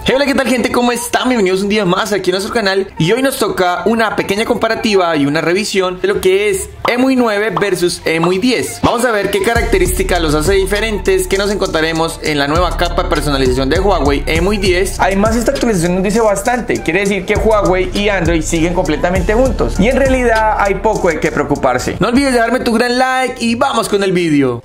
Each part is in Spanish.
Hey, hola, ¿qué tal, gente? ¿Cómo están? Bienvenidos un día más aquí en nuestro canal. Y hoy nos toca una pequeña comparativa y una revisión de lo que es EMUI 9 versus EMUI 10. Vamos a ver qué características los hace diferentes, qué nos encontraremos en la nueva capa de personalización de Huawei EMUI 10. Además, esta actualización nos dice bastante. Quiere decir que Huawei y Android siguen completamente juntos. Y en realidad hay poco de qué preocuparse. No olvides dejarme tu gran like y vamos con el vídeo.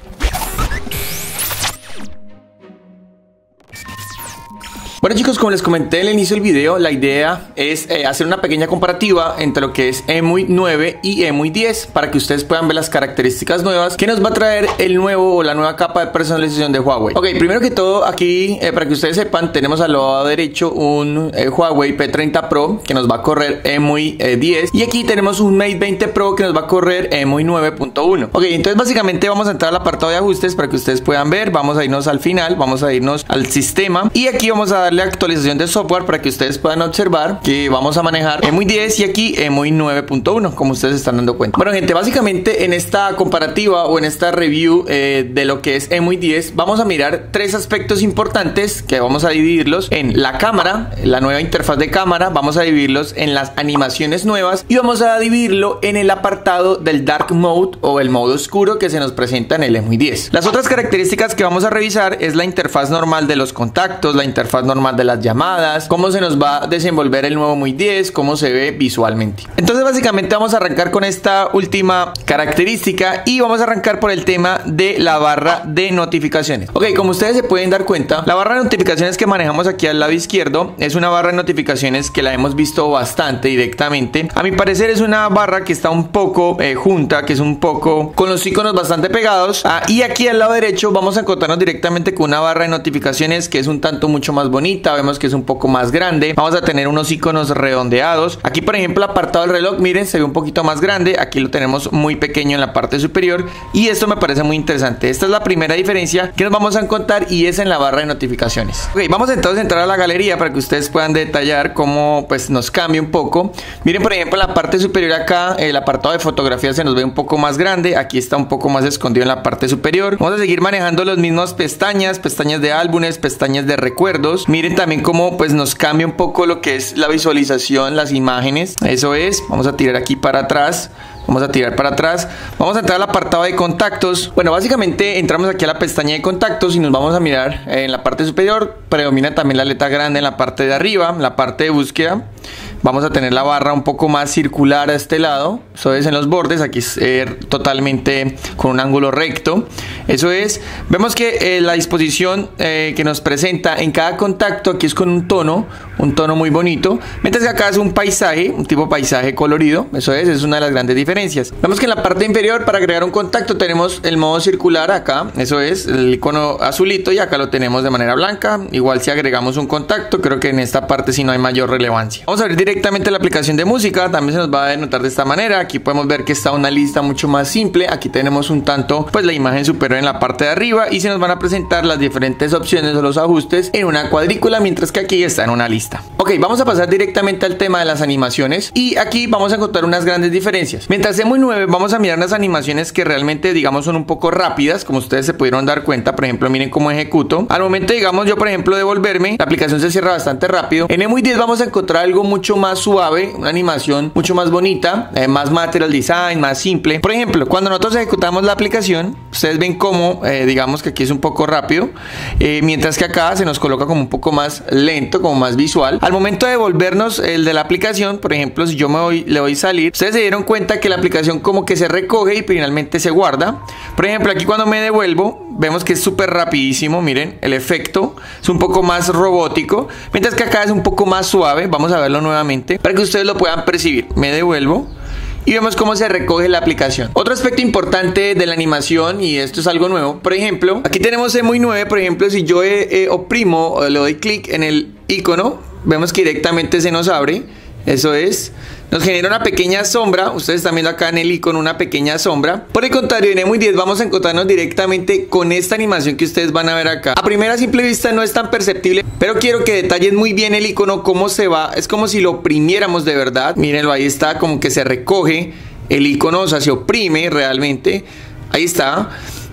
Bueno, chicos, como les comenté al inicio del video, la idea es hacer una pequeña comparativa entre lo que es EMUI 9 y EMUI 10 para que ustedes puedan ver las características nuevas que nos va a traer el nuevo o la nueva capa de personalización de Huawei. Ok, primero que todo, aquí para que ustedes sepan, tenemos al lado derecho un Huawei P30 Pro que nos va a correr EMUI 10 y aquí tenemos un Mate 20 Pro que nos va a correr EMUI 9.1. Ok, entonces básicamente vamos a entrar al apartado de ajustes para que ustedes puedan ver. Vamos a irnos al final, vamos a irnos al sistema y aquí vamos a darle actualización de software para que ustedes puedan observar que vamos a manejar EMUI 10 y aquí EMUI 9.1, como ustedes están dando cuenta. Bueno, gente, básicamente en esta comparativa o en esta review de lo que es EMUI 10 vamos a mirar tres aspectos importantes que vamos a dividirlos en la cámara, la nueva interfaz de cámara, vamos a dividirlos en las animaciones nuevas y vamos a dividirlo en el apartado del Dark Mode o el modo oscuro que se nos presenta en el EMUI 10. Las otras características que vamos a revisar es la interfaz normal de los contactos, la interfaz normal de las llamadas, cómo se nos va a desenvolver el nuevo EMUI 10, cómo se ve visualmente. Entonces básicamente vamos a arrancar con esta última característica y vamos a arrancar por el tema de la barra de notificaciones. Ok, como ustedes se pueden dar cuenta, la barra de notificaciones que manejamos aquí al lado izquierdo es una barra de notificaciones que la hemos visto bastante directamente. A mi parecer es una barra que está un poco junta, que es un poco con los iconos bastante pegados. Y aquí al lado derecho vamos a encontrarnos directamente con una barra de notificaciones que es un tanto mucho más bonita. Vemos que es un poco más grande. Vamos a tener unos iconos redondeados. Aquí, por ejemplo, el apartado del reloj, miren, se ve un poquito más grande. Aquí lo tenemos muy pequeño en la parte superior y esto me parece muy interesante. Esta es la primera diferencia que nos vamos a encontrar y es en la barra de notificaciones. Ok, vamos entonces a entrar a la galería para que ustedes puedan detallar cómo pues nos cambia un poco. Miren, por ejemplo, en la parte superior acá, el apartado de fotografía se nos ve un poco más grande. Aquí está un poco más escondido en la parte superior. Vamos a seguir manejando las mismas pestañas de álbumes, pestañas de recuerdos. Miren también cómo pues nos cambia un poco lo que es la visualización, las imágenes. Eso es, vamos a tirar aquí para atrás. Vamos a tirar para atrás. Vamos a entrar al apartado de contactos. Bueno, básicamente entramos aquí a la pestaña de contactos y nos vamos a mirar en la parte superior. Predomina también la letra grande en la parte de arriba, la parte de búsqueda. Vamos a tener la barra un poco más circular a este lado. Eso es en los bordes. Aquí es totalmente con un ángulo recto. Eso es. Vemos que la disposición que nos presenta en cada contacto aquí es con un tono muy bonito. Mientras que acá es un paisaje, un tipo paisaje colorido. Eso es una de las grandes diferencias. Vemos que en la parte inferior para agregar un contacto tenemos el modo circular acá. Eso es el icono azulito y acá lo tenemos de manera blanca. Igual si agregamos un contacto, creo que en esta parte sí no hay mayor relevancia. Vamos a ver directamente la aplicación de música, también se nos va a denotar de esta manera. Aquí podemos ver que está una lista mucho más simple. Aquí tenemos un tanto pues la imagen superior en la parte de arriba y se nos van a presentar las diferentes opciones o los ajustes en una cuadrícula, mientras que aquí está en una lista. Ok, vamos a pasar directamente al tema de las animaciones y aquí vamos a encontrar unas grandes diferencias. Mientras EMUI 9 vamos a mirar las animaciones que realmente digamos son un poco rápidas, como ustedes se pudieron dar cuenta. Por ejemplo, miren cómo ejecuto. Al momento digamos yo por ejemplo de volverme, la aplicación se cierra bastante rápido. En EMUI 10 vamos a encontrar algo mucho más suave, una animación mucho más bonita, más material design, más simple. Por ejemplo, cuando nosotros ejecutamos la aplicación, ustedes ven cómo digamos que aquí es un poco rápido, mientras que acá se nos coloca como un poco más lento, como más visual. Al momento de volvernos el de la aplicación, por ejemplo, si yo le doy salir, ustedes se dieron cuenta que la aplicación como que se recoge y finalmente se guarda. Por ejemplo, aquí cuando me devuelvo, vemos que es súper rapidísimo. Miren, el efecto es un poco más robótico, mientras que acá es un poco más suave. Vamos a verlo nuevamente para que ustedes lo puedan percibir. Me devuelvo y vemos cómo se recoge la aplicación. Otro aspecto importante de la animación, y esto es algo nuevo, por ejemplo, aquí tenemos EMUI 9. Por ejemplo, si yo oprimo o le doy clic en el icono, vemos que directamente se nos abre. Eso es, nos genera una pequeña sombra. Ustedes están viendo acá en el icono una pequeña sombra. Por el contrario, en EMUI 10 vamos a encontrarnos directamente con esta animación que ustedes van a ver acá. A primera simple vista no es tan perceptible, pero quiero que detallen muy bien el icono, cómo se va. Es como si lo oprimiéramos de verdad. Mírenlo, ahí está, como que se recoge el icono, o sea, se oprime realmente. Ahí está.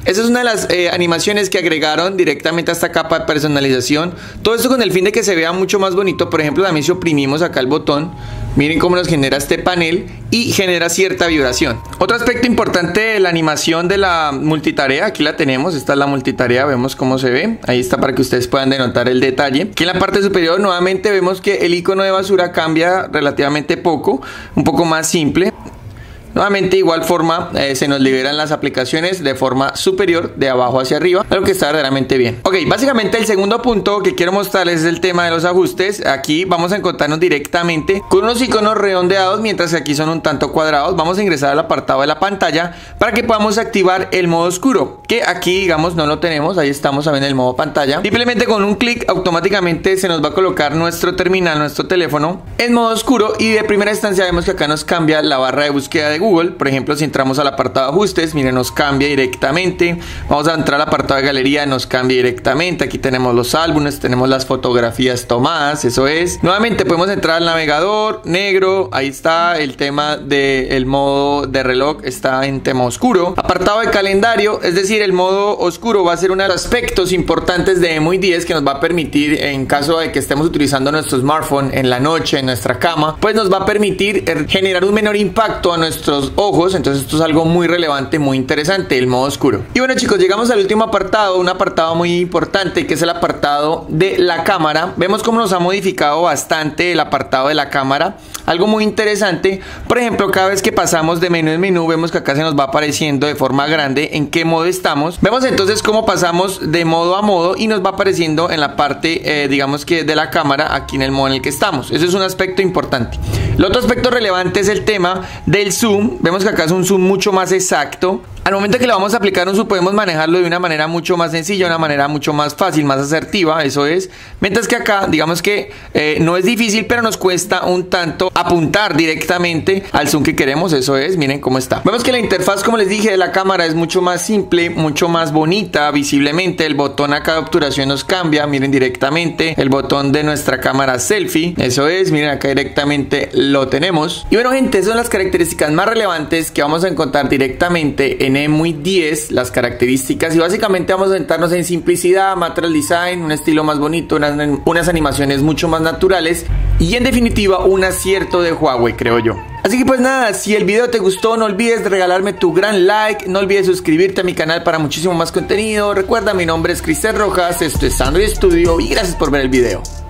Esa es una de las animaciones que agregaron directamente a esta capa de personalización. Todo esto con el fin de que se vea mucho más bonito. Por ejemplo, también si oprimimos acá el botón, miren cómo nos genera este panel y genera cierta vibración. Otro aspecto importante de la animación de la multitarea, aquí la tenemos, esta es la multitarea, vemos cómo se ve, ahí está para que ustedes puedan denotar el detalle. Aquí en la parte superior nuevamente vemos que el icono de basura cambia relativamente poco, un poco más simple. Nuevamente, de igual forma, se nos liberan las aplicaciones de forma superior, de abajo hacia arriba, algo que está verdaderamente bien. Ok, básicamente el segundo punto que quiero mostrarles es el tema de los ajustes. Aquí vamos a encontrarnos directamente con unos iconos redondeados, mientras que aquí son un tanto cuadrados. Vamos a ingresar al apartado de la pantalla para que podamos activar el modo oscuro, que aquí, digamos, no lo tenemos. Ahí estamos en el modo pantalla. Simplemente con un clic automáticamente se nos va a colocar nuestro terminal, nuestro teléfono en modo oscuro, y de primera instancia vemos que acá nos cambia la barra de búsqueda de Google. Por ejemplo, si entramos al apartado de ajustes, miren, nos cambia directamente. Vamos a entrar al apartado de galería, nos cambia directamente. Aquí tenemos los álbumes, tenemos las fotografías tomadas, eso es. Nuevamente podemos entrar al navegador negro, ahí está el tema del modo de reloj, está en tema oscuro. Apartado de calendario, es decir, el modo oscuro va a ser uno de los aspectos importantes de EMUI 10 que nos va a permitir, en caso de que estemos utilizando nuestro smartphone en la noche, en nuestra cama, pues nos va a permitir generar un menor impacto a nuestros ojos. Entonces esto es algo muy relevante, muy interesante, el modo oscuro. Y bueno, chicos, llegamos al último apartado, un apartado muy importante, que es el apartado de la cámara. Vemos cómo nos ha modificado bastante el apartado de la cámara, algo muy interesante. Por ejemplo, cada vez que pasamos de menú en menú, vemos que acá se nos va apareciendo de forma grande en qué modo estamos. Vemos entonces cómo pasamos de modo a modo y nos va apareciendo en la parte, digamos que de la cámara, aquí en el modo en el que estamos. Eso es un aspecto importante. El otro aspecto relevante es el tema del zoom. Vemos que acá es un zoom mucho más exacto. Al momento que le vamos a aplicar un zoom, podemos manejarlo de una manera mucho más sencilla, una manera mucho más fácil, más asertiva, eso es. Mientras que acá, digamos que no es difícil, pero nos cuesta un tanto apuntar directamente al zoom que queremos, eso es. Miren cómo está. Vemos que la interfaz, como les dije, de la cámara es mucho más simple, mucho más bonita visiblemente. El botón acá de obturación nos cambia, miren directamente. El botón de nuestra cámara selfie, eso es, miren acá directamente lo tenemos. Y bueno, gente, esas son las características más relevantes que vamos a encontrar directamente en EMUI 10, las características, y básicamente vamos a centrarnos en simplicidad, material design, un estilo más bonito, unas animaciones mucho más naturales y en definitiva un acierto de Huawei, creo yo. Así que pues nada, si el video te gustó, no olvides de regalarme tu gran like, no olvides suscribirte a mi canal para muchísimo más contenido. Recuerda, mi nombre es Cristian Rojas, esto es Android Studio y gracias por ver el video.